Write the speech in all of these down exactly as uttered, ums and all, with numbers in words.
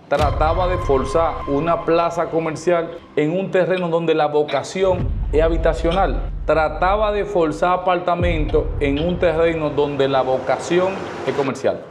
trataba de forzar una plaza comercial en un terreno donde la vocación es habitacional. Trataba de forzar apartamentos en un terreno donde la vocación es comercial.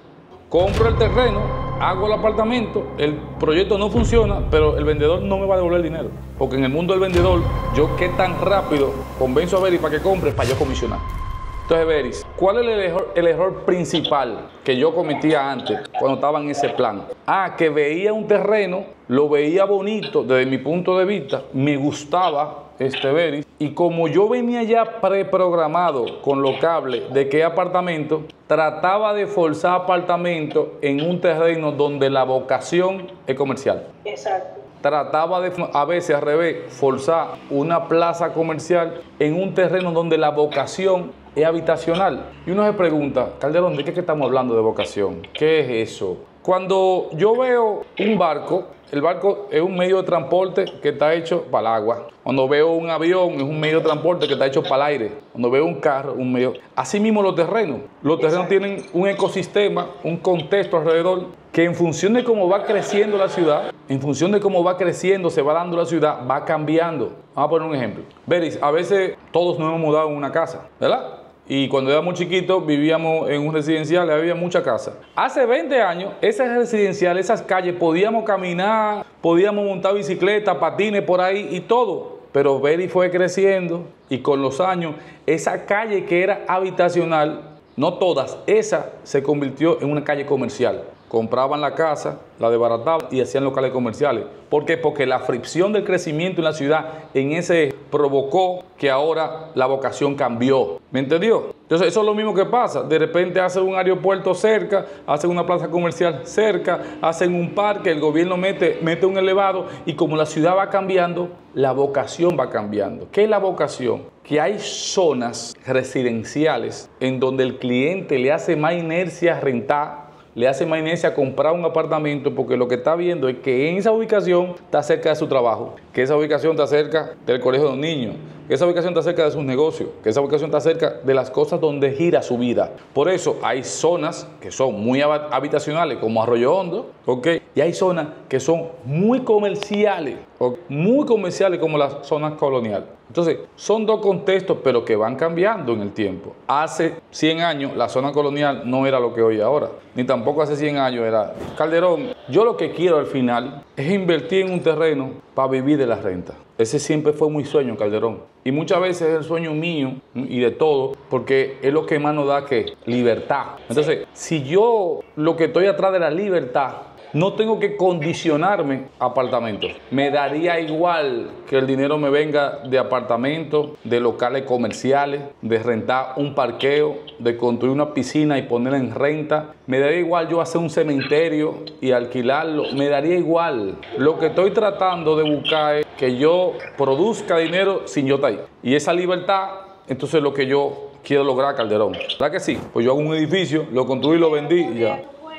Compro el terreno, hago el apartamento, el proyecto no funciona, pero el vendedor no me va a devolver el dinero. Porque en el mundo del vendedor, yo qué tan rápido convenzo a Beris para que compre, para yo comisionar. Entonces, Beris, ¿cuál es el error, el error principal que yo cometía antes cuando estaba en ese plan? Ah, que veía un terreno, lo veía bonito desde mi punto de vista, me gustaba este Beris, y como yo venía ya preprogramado con los cables de qué apartamento, trataba de forzar apartamentos en un terreno donde la vocación es comercial. Exacto. Trataba de, a veces al revés, forzar una plaza comercial en un terreno donde la vocación es habitacional. Y uno se pregunta, Calderón, ¿de qué estamos hablando de vocación? ¿Qué es eso? Cuando yo veo un barco, el barco es un medio de transporte que está hecho para el agua. Cuando veo un avión, es un medio de transporte que está hecho para el aire. Cuando veo un carro, un medio... Así mismo los terrenos. Los terrenos tienen un ecosistema, un contexto alrededor, que en función de cómo va creciendo la ciudad, en función de cómo va creciendo, se va dando la ciudad, va cambiando. Vamos a poner un ejemplo. Beris, a veces todos nos hemos mudado en una casa, ¿verdad? Y cuando éramos chiquitos vivíamos en un residencial, había mucha casa. Hace veinte años, ese residencial, esas calles, podíamos caminar, podíamos montar bicicleta, patines por ahí y todo. Pero Beris fue creciendo y con los años, esa calle que era habitacional, no todas, esa se convirtió en una calle comercial. Compraban la casa, la desbarataban y hacían locales comerciales. ¿Por qué? Porque la fricción del crecimiento en la ciudad en ese provocó que ahora la vocación cambió. ¿Me entendió? Entonces eso es lo mismo que pasa. De repente hacen un aeropuerto cerca, hacen una plaza comercial cerca, hacen un parque, el gobierno mete, mete un elevado y como la ciudad va cambiando, la vocación va cambiando. ¿Qué es la vocación? Que hay zonas residenciales en donde el cliente le hace más inercia a rentar, le hace más inercia a comprar un apartamento porque lo que está viendo es que en esa ubicación está cerca de su trabajo, que esa ubicación está cerca del colegio de los niños, que esa ubicación está cerca de sus negocios, que esa ubicación está cerca de las cosas donde gira su vida. Por eso hay zonas que son muy habitacionales como Arroyo Hondo, ¿ok? Y hay zonas que son muy comerciales, ¿okay? Muy comerciales como las zonas coloniales. Entonces, son dos contextos, pero que van cambiando en el tiempo. Hace cien años la zona colonial no era lo que hoy ahora, ni tampoco hace cien años era. Calderón, yo lo que quiero al final es invertir en un terreno para vivir de la renta. Ese siempre fue mi sueño, Calderón. Y muchas veces es el sueño mío y de todo, porque es lo que más nos da que libertad. Entonces, si yo lo que estoy atrás de la libertad, no tengo que condicionarme a apartamentos. Me daría igual que el dinero me venga de apartamentos, de locales comerciales, de rentar un parqueo, de construir una piscina y ponerla en renta. Me daría igual yo hacer un cementerio y alquilarlo. Me daría igual. Lo que estoy tratando de buscar es que yo produzca dinero sin yo estar ahí. Y esa libertad, entonces es lo que yo quiero lograr, Calderón. ¿Verdad que sí? Pues yo hago un edificio, lo construí, lo vendí y ya.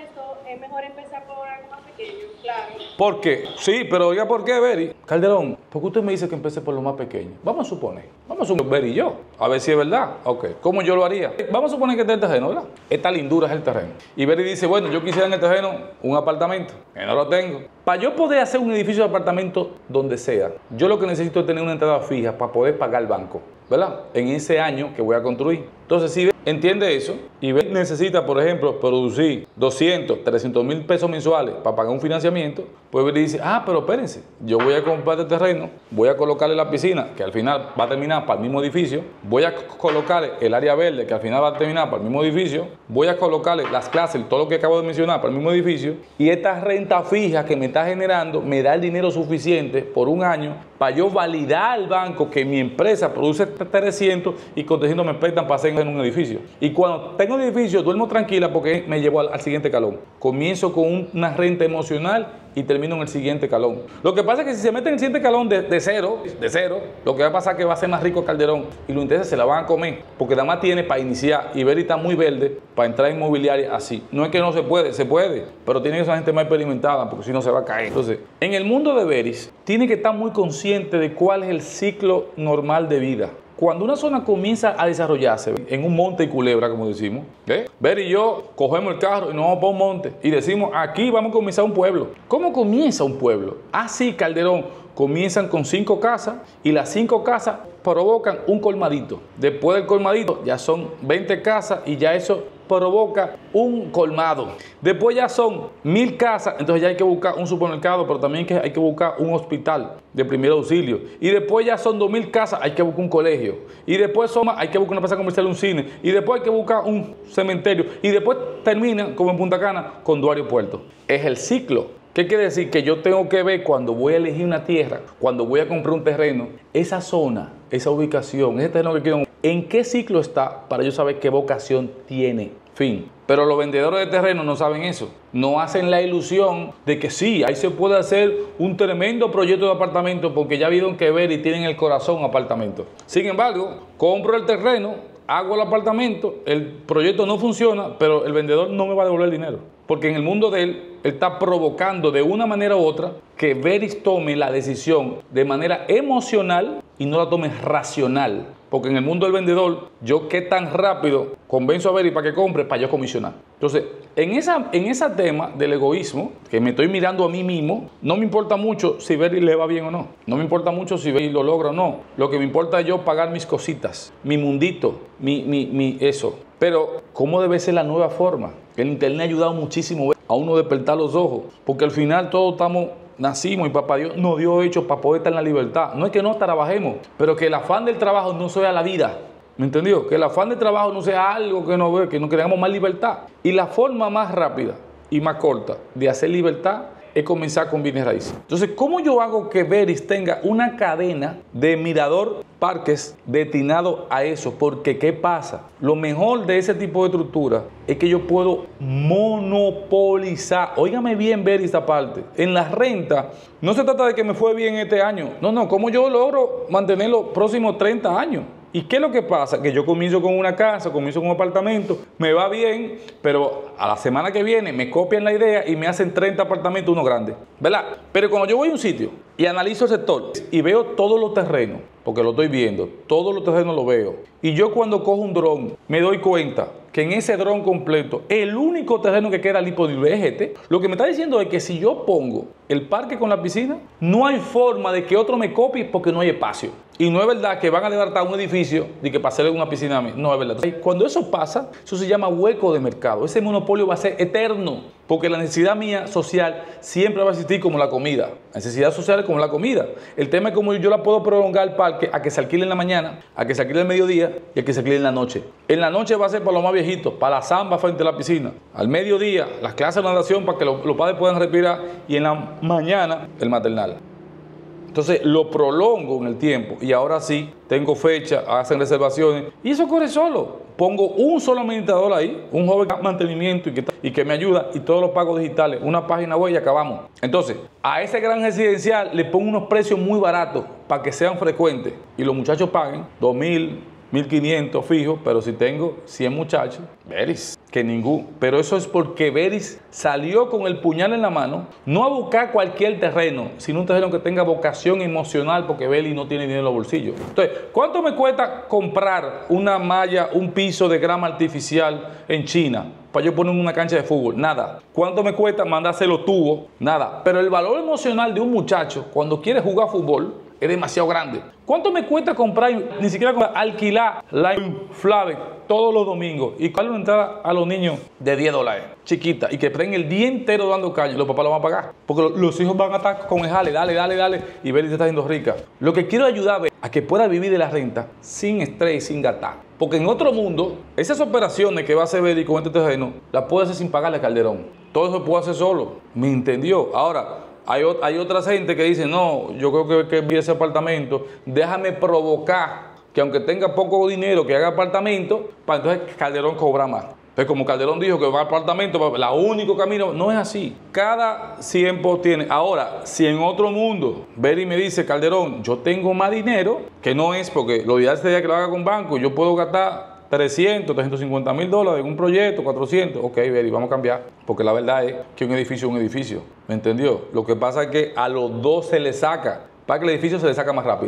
¿Por qué? Sí, pero oiga, ¿por qué, Beris? Calderón, ¿por qué usted me dice que empecé por lo más pequeño? Vamos a suponer, vamos a suponer, Beris y yo, a ver si es verdad. Ok, ¿cómo yo lo haría? Vamos a suponer que este es el terreno, ¿verdad? Esta lindura es el terreno. Y Beris dice, bueno, yo quisiera en el terreno un apartamento, que no lo tengo. Para yo poder hacer un edificio de apartamento donde sea, yo lo que necesito es tener una entrada fija para poder pagar el banco, ¿verdad? En ese año que voy a construir. Entonces, si entiende eso y necesita, por ejemplo, producir doscientos, trescientos mil pesos mensuales para pagar un financiamiento, pues dice, ah, pero espérense, yo voy a comprar este terreno, voy a colocarle la piscina, que al final va a terminar para el mismo edificio, voy a colocarle el área verde, que al final va a terminar para el mismo edificio, voy a colocarle las clases, todo lo que acabo de mencionar, para el mismo edificio, y esta renta fija que me está generando me da el dinero suficiente por un año para yo validar al banco que mi empresa produce trescientos y con trescientos me prestan para hacer en un edificio. Y cuando tengo el edificio, duermo tranquila porque me llevo al, al siguiente calón. Comienzo con un, una renta emocional y termino en el siguiente calón. Lo que pasa es que si se mete en el siguiente calón de, de cero, de cero, lo que va a pasar es que va a ser más rico Calderón y los intereses se la van a comer porque nada más tiene para iniciar y Beris está muy verde para entrar en inmobiliaria así. No es que no se puede, se puede, pero tiene que ser gente más experimentada porque si no se va a caer. Entonces, en el mundo de Beris, tiene que estar muy consciente de cuál es el ciclo normal de vida. Cuando una zona comienza a desarrollarse en un monte y culebra, como decimos, ¿eh? Ver y yo cogemos el carro y nos vamos para un monte y decimos, aquí vamos a comenzar un pueblo. ¿Cómo comienza un pueblo? Así, Calderón, comienzan con cinco casas y las cinco casas provocan un colmadito. Después del colmadito ya son veinte casas y ya eso provoca un colmado. Después ya son mil casas, entonces ya hay que buscar un supermercado, pero también hay que, hay que buscar un hospital de primer auxilio. Y después ya son dos mil casas, hay que buscar un colegio. Y después son, hay que buscar una plaza comercial, un cine. Y después hay que buscar un cementerio. Y después termina, como en Punta Cana, con dos aeropuertos. Es el ciclo. ¿Qué quiere decir? Que yo tengo que ver cuando voy a elegir una tierra, cuando voy a comprar un terreno, esa zona, esa ubicación, ese terreno que quiero, ¿en qué ciclo está para yo saber qué vocación tiene? Fin. Pero los vendedores de terreno no saben eso. No hacen la ilusión de que sí, ahí se puede hacer un tremendo proyecto de apartamento porque ya vieron que ver y tienen el corazón apartamento. Sin embargo, compro el terreno, hago el apartamento, el proyecto no funciona, pero el vendedor no me va a devolver el dinero. Porque en el mundo de él, él está provocando de una manera u otra que Veris tome la decisión de manera emocional y no la tome racional. Porque en el mundo del vendedor, yo qué tan rápido convenzo a Veris para que compre, para yo comisionar. Entonces, en esa, en ese tema del egoísmo, que me estoy mirando a mí mismo, no me importa mucho si Veris le va bien o no. No me importa mucho si Veris lo logra o no. Lo que me importa es yo pagar mis cositas, mi mundito, mi, mi, mi eso. Pero, ¿cómo debe ser la nueva forma? El internet ha ayudado muchísimo a uno despertar los ojos, porque al final todos estamos, nacimos y papá Dios nos dio hechos para poder estar en la libertad. No es que no trabajemos, pero que el afán del trabajo no sea la vida. ¿Me entendió? Que el afán del trabajo no sea algo que no ve, que no queramos más libertad. Y la forma más rápida y más corta de hacer libertad es comenzar con bienes raíces. Entonces, ¿cómo yo hago que Veris tenga una cadena de mirador parques destinado a eso? Porque, ¿qué pasa? Lo mejor de ese tipo de estructura es que yo puedo monopolizar. Óigame bien, Veris, esta parte. En la renta, no se trata de que me fue bien este año. No, no, ¿cómo yo logro mantener los próximos treinta años? ¿Y qué es lo que pasa? Que yo comienzo con una casa, comienzo con un apartamento, me va bien, pero a la semana que viene me copian la idea y me hacen treinta apartamentos, uno grande, ¿verdad? Pero cuando yo voy a un sitio y analizo el sector y veo todos los terrenos, porque lo estoy viendo, todos los terrenos los veo, y yo cuando cojo un dron me doy cuenta que en ese dron completo, el único terreno que queda disponible es este, lo que me está diciendo es que si yo pongo el parque con la piscina, no hay forma de que otro me copie porque no hay espacio. Y no es verdad que van a levantar un edificio de que para hacerle una piscina a mí. No es verdad. Cuando eso pasa, eso se llama hueco de mercado. Ese monopolio va a ser eterno, porque la necesidad mía social siempre va a existir como la comida. La necesidad social es como la comida. El tema es cómo yo la puedo prolongar el parque a que se alquile en la mañana, a que se alquile el mediodía y a que se alquile en la noche. En la noche va a ser para los más viejitos, para la zamba frente a la piscina. Al mediodía, las clases de natación para que los, los padres puedan respirar. Y en la mañana, el maternal. Entonces lo prolongo en el tiempo y ahora sí tengo fecha, hacen reservaciones y eso corre solo. Pongo un solo administrador ahí, un joven de mantenimiento y que, y que me ayuda y todos los pagos digitales, una página web y acabamos. Entonces, a ese gran residencial le pongo unos precios muy baratos para que sean frecuentes y los muchachos paguen dos mil, mil quinientos fijos, pero si tengo cien muchachos, Veris, que ningún. Pero eso es porque Veris salió con el puñal en la mano, no a buscar cualquier terreno, sino un terreno que tenga vocación emocional, porque Veris no tiene dinero en los bolsillos. Entonces, ¿cuánto me cuesta comprar una malla, un piso de grama artificial en China para yo poner una cancha de fútbol? Nada. ¿Cuánto me cuesta mandarse los tubos? Nada. Pero el valor emocional de un muchacho cuando quiere jugar fútbol es demasiado grande. ¿Cuánto me cuesta comprar, ni siquiera comprar, alquilar la inflable todos los domingos y darle una entrada a los niños de diez dólares, chiquita, y que estén el día entero dando calle? Los papás lo van a pagar. Porque los hijos van a estar con el jale, dale, dale, dale, y Veris se está haciendo rica. Lo que quiero ayudar a que pueda vivir de la renta sin estrés y sin gastar. Porque en otro mundo, esas operaciones que va a hacer Veris con este terreno, las puede hacer sin pagarle a Calderón. Todo eso puede hacer solo. ¿Me entendió? Ahora, Hay, hay otra gente que dice, no, yo creo que, que vi ese apartamento, déjame provocar que aunque tenga poco dinero, que haga apartamento, para entonces Calderón cobra más. Entonces, como Calderón dijo que va a apartamento, la único camino, no es así. Cada tiempo tiene. Ahora, si en otro mundo, Veris me dice, Calderón, yo tengo más dinero, que no es porque lo ideal sería que lo haga con banco, yo puedo gastar trescientos, trescientos cincuenta mil dólares en un proyecto, cuatrocientos, ok, Veris, vamos a cambiar, porque la verdad es que un edificio es un edificio, ¿me entendió? Lo que pasa es que a los dos se le saca, para que el edificio se le saca más rápido.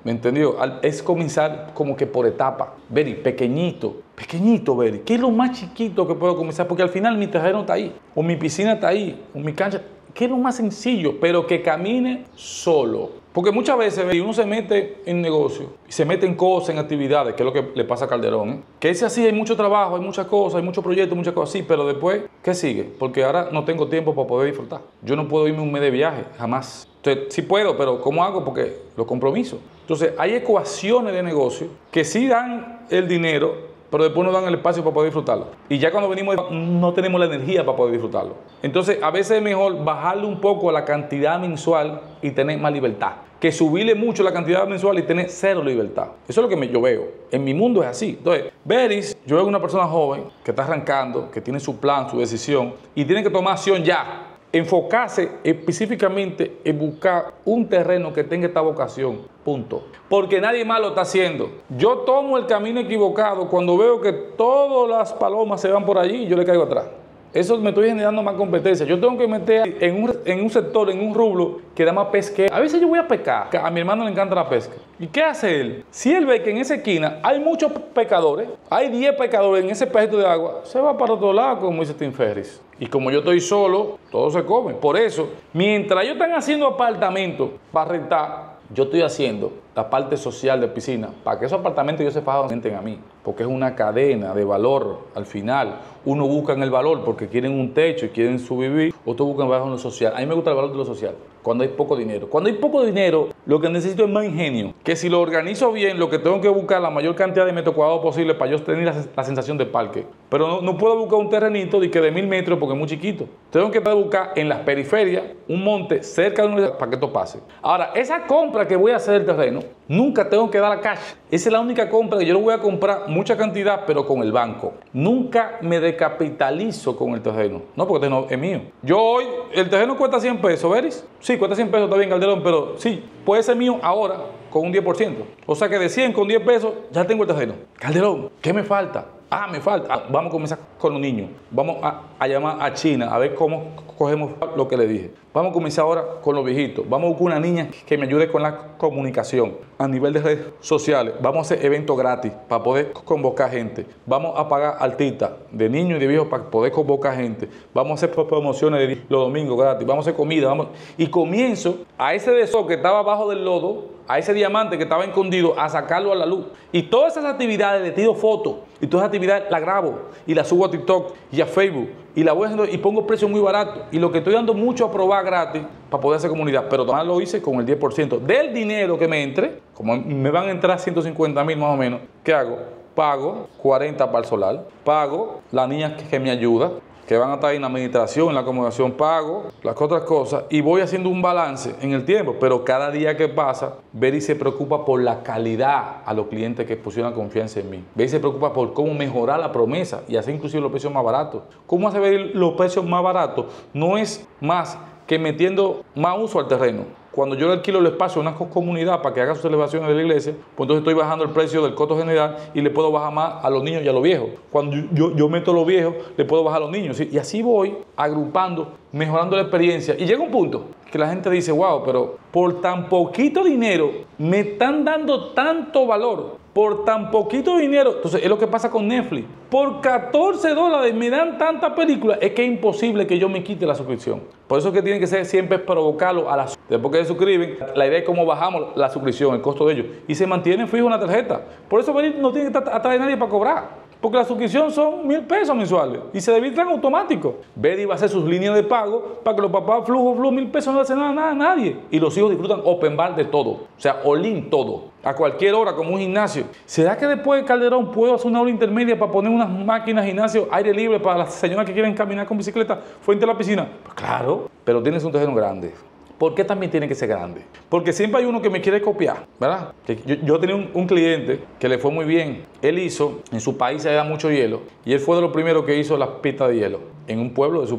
¿Me entendió? Es comenzar como que por etapa. Beri, pequeñito, pequeñito, Beri. ¿Qué es lo más chiquito que puedo comenzar? Porque al final mi terreno está ahí, o mi piscina está ahí, o mi cancha. ¿Qué es lo más sencillo? Pero que camine solo. Porque muchas veces uno se mete en negocio, y se mete en cosas, en actividades, que es lo que le pasa a Calderón, ¿eh? Que es así, hay mucho trabajo, hay muchas cosas, hay muchos proyectos, muchas cosas así, pero después, ¿qué sigue? Porque ahora no tengo tiempo para poder disfrutar. Yo no puedo irme un mes de viaje, jamás. Entonces, sí puedo, pero ¿cómo hago? Porque los compromisos. Entonces, hay ecuaciones de negocio que sí dan el dinero, pero después nos dan el espacio para poder disfrutarlo. Y ya cuando venimos no tenemos la energía para poder disfrutarlo. Entonces, a veces es mejor bajarle un poco a la cantidad mensual y tener más libertad, que subirle mucho la cantidad mensual y tener cero libertad. Eso es lo que me, yo veo. En mi mundo es así. Entonces, Beris, yo veo una persona joven que está arrancando, que tiene su plan, su decisión, y tiene que tomar acción ya. Enfocarse específicamente en buscar un terreno que tenga esta vocación, punto. Porque nadie más lo está haciendo. Yo tomo el camino equivocado cuando veo que todas las palomas se van por allí y yo le caigo atrás. Eso me estoy generando más competencia. Yo tengo que meter en un, en un sector, en un rublo que da más pesque. A veces yo voy a pescar. A mi hermano le encanta la pesca. ¿Y qué hace él? Si él ve que en esa esquina hay muchos pescadores, hay diez pescadores en ese pedacito de agua, se va para otro lado, como dice Tim Ferriss. Y como yo estoy solo, todo se come. Por eso, mientras ellos están haciendo apartamentos para rentar, yo estoy haciendo la parte social de piscina para que esos apartamentos ellos se paguen a mí. Porque es una cadena de valor. Al final, uno busca en el valor porque quieren un techo y quieren su vivir, otros buscan el valor en lo social. A mí me gusta el valor de lo social, cuando hay poco dinero. Cuando hay poco dinero, lo que necesito es más ingenio. Que si lo organizo bien, lo que tengo que buscar la mayor cantidad de metros cuadrados posible para yo tener la, la sensación de parque. Pero no, no puedo buscar un terrenito de que de mil metros porque es muy chiquito. Tengo que buscar en las periferias un monte cerca de una universidad para que esto pase. Ahora, esa compra que voy a hacer del terreno, nunca tengo que dar la cash. Esa es la única compra que yo lo voy a comprar mucha cantidad, pero con el banco. Nunca me decapitalizo con el terreno. No, porque el terreno es mío. Yo hoy, el terreno cuesta cien pesos, ¿veris? Sí, cuesta cien pesos, está bien, Calderón, pero sí, puede ser mío ahora con un diez por ciento. O sea que de cien con diez pesos ya tengo el terreno. Calderón, ¿qué me falta? Ah, me falta. Ah, vamos a comenzar con los niños. Vamos a, a llamar a China a ver cómo cogemos lo que le dije. Vamos a comenzar ahora con los viejitos. Vamos a buscar una niña que me ayude con la comunicación a nivel de redes sociales. Vamos a hacer eventos gratis para poder convocar gente. Vamos a pagar artistas de niños y de viejos para poder convocar gente. Vamos a hacer promociones de los domingos gratis. Vamos a hacer comida. Vamos... Y comienzo a ese deseo que estaba abajo del lodo, a ese diamante que estaba escondido, a sacarlo a la luz. Y todas esas actividades, le tiro fotos, y todas esas actividades las grabo y las subo a TikTok y a Facebook. Y la voy haciendo y pongo precios muy baratos. Y lo que estoy dando mucho a probar gratis para poder hacer comunidad. Pero también lo hice con el diez por ciento del dinero que me entre. Como me van a entrar ciento cincuenta mil más o menos, ¿qué hago? Pago cuarenta para el solar, pago la niña que me ayuda, que van a estar en la administración, en la acomodación, pago las otras cosas y voy haciendo un balance en el tiempo, pero cada día que pasa, Beri se preocupa por la calidad a los clientes que pusieron confianza en mí. Beri se preocupa por cómo mejorar la promesa y hacer inclusive los precios más baratos. ¿Cómo hace Beri los precios más baratos? No es más que metiendo más uso al terreno. Cuando yo le alquilo el espacio a una comunidad para que haga sus celebraciones de la iglesia, pues entonces estoy bajando el precio del costo general y le puedo bajar más a los niños y a los viejos. Cuando yo, yo, yo meto a los viejos, le puedo bajar a los niños. ¿Sí? Y así voy agrupando, mejorando la experiencia. Y llega un punto que la gente dice, wow, pero por tan poquito dinero me están dando tanto valor. Por tan poquito dinero. Entonces es lo que pasa con Netflix. Por catorce dólares me dan tantas películas. Es que es imposible que yo me quite la suscripción. Por eso es que tiene que ser siempre provocarlo a la suscripción. Después que se suscriben, la idea es cómo bajamos la suscripción, el costo de ellos. Y se mantienen fijo en la tarjeta. Por eso no tiene que estar atrás de nadie para cobrar. Porque la suscripción son mil pesos mensuales y se debitan automático. Beri va a hacer sus líneas de pago para que los papás flujo, flujo, mil pesos no le hacen nada, nada a nadie. Y los hijos disfrutan open bar de todo. O sea, all-in todo. A cualquier hora, como un gimnasio. ¿Será que después de Calderón puedo hacer una hora intermedia para poner unas máquinas, gimnasio, aire libre para las señoras que quieren caminar con bicicleta frente a la piscina? Pues claro, pero tienes un terreno grande. ¿Por qué también tiene que ser grande? Porque siempre hay uno que me quiere copiar, ¿verdad? Yo, yo tenía un, un cliente que le fue muy bien. Él hizo, en su país se da mucho hielo, y él fue de los primeros que hizo las pistas de hielo en un pueblo de su país.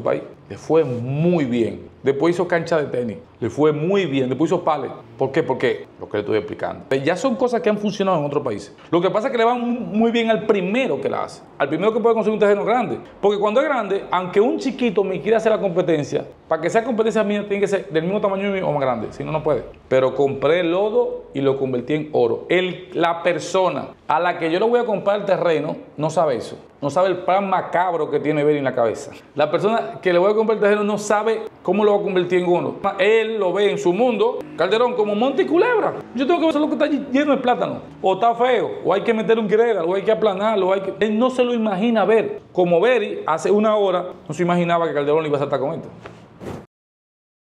Le fue muy bien. Después hizo cancha de tenis. Le fue muy bien. Después hizo pález. ¿Por qué? Porque lo que le estoy explicando. Ya son cosas que han funcionado en otros países. Lo que pasa es que le va muy bien al primero que la hace. Al primero que puede conseguir un terreno grande. Porque cuando es grande, aunque un chiquito me quiera hacer la competencia, para que sea competencia mía tiene que ser del mismo tamaño mío o más grande. Si no, no puede. Pero compré lodo y lo convertí en oro. El, la persona a la que yo le voy a comprar el terreno no sabe eso. No sabe el plan macabro que tiene Beri en la cabeza. La persona que le voy a comprar el terreno no sabe cómo lo va a convertir en oro. Él lo ve en su mundo, Calderón, como monte y culebra. Yo tengo que ver lo que está lleno de plátano. O está feo, o hay que meter un greda, o hay que aplanarlo. O hay que... Él no se lo imagina ver. Como Beri hace una hora no se imaginaba que Calderón iba a saltar con esto.